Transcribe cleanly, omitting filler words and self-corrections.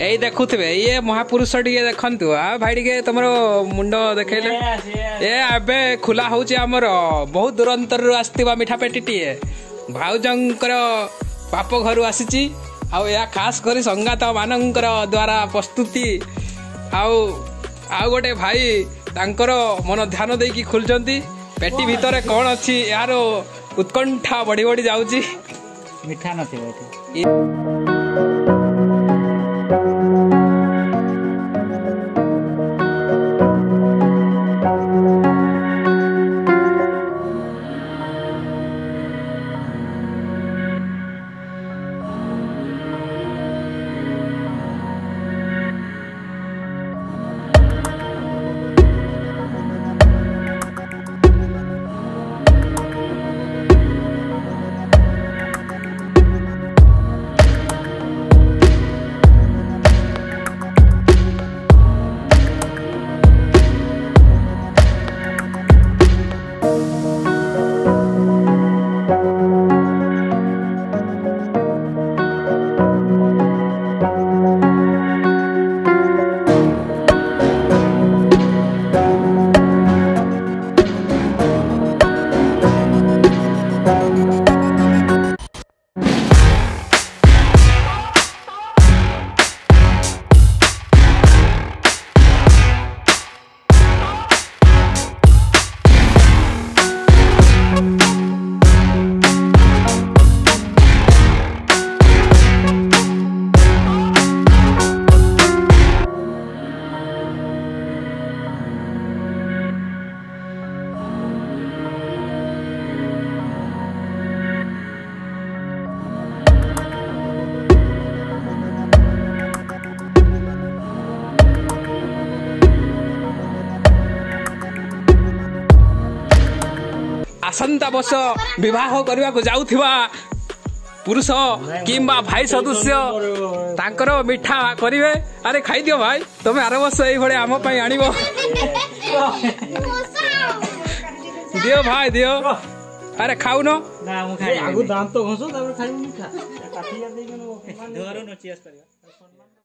यही देखुवे ये महापुरुष टे देखु भाई टे तुम मुंड देखले ये एबे खुला होची हमर बहुत दूरंतर आसथिबा मिठा पेटीटी भाउजंकर बाप घर आसी या खास कर संगात मानकर द्वारा प्रस्तुति आउ गोटे भाई तांकर मन ध्यान देकी खुलचंती पेटी भितर कौन अच्छी यार उत्कंठा बढ़ी बढ़ी जाऊची मिठा न आसंता वर्ष विवाह करने को जाउथिबा पुरुष किंबा भाई सदस्य तांकर मिठा करिवे। अरे खाई दियो भाई तुम आर वर्ष ये भले आम पाई आनिबो दियो भाई दियो। अरे खाऊ न दांत घसो खाई